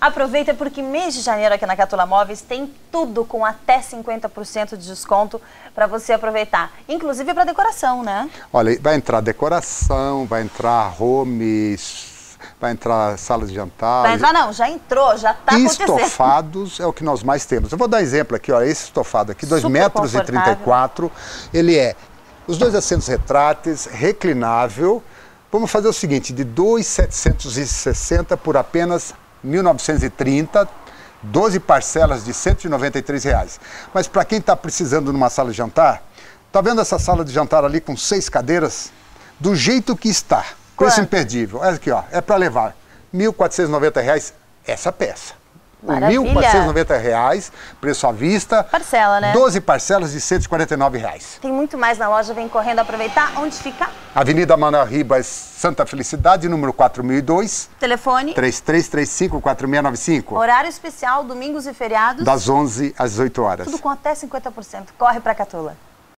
Aproveita porque mês de janeiro aqui na Catula Móveis tem tudo com até 50% de desconto para você aproveitar. Inclusive para decoração, né? Olha, vai entrar decoração, vai entrar home, vai entrar sala de jantar. Vai entrar não, já entrou, já está acontecendo. Estofados é o que nós mais temos. Eu vou dar exemplo aqui, ó, esse estofado aqui, 2,34 metros, ele é os dois assentos retráteis, reclinável. Vamos fazer o seguinte, de 2.760 por apenas 1.930, 12 parcelas de R$193. Mas para quem está precisando de uma sala de jantar, tá vendo essa sala de jantar ali com 6 cadeiras? Do jeito que está, preço imperdível. Olha aqui, ó, é para levar R$1.490 essa peça. Maravilha. R$1.490, preço à vista. Parcela, né? 12 parcelas de R$149. Tem muito mais na loja, vem correndo aproveitar. Onde fica? Avenida Manuel Ribas, Santa Felicidade, número 4002. Telefone? 3335-4695. Horário especial, domingos e feriados? Das 11 às 18 horas. Tudo com até 50%. Corre pra Catula.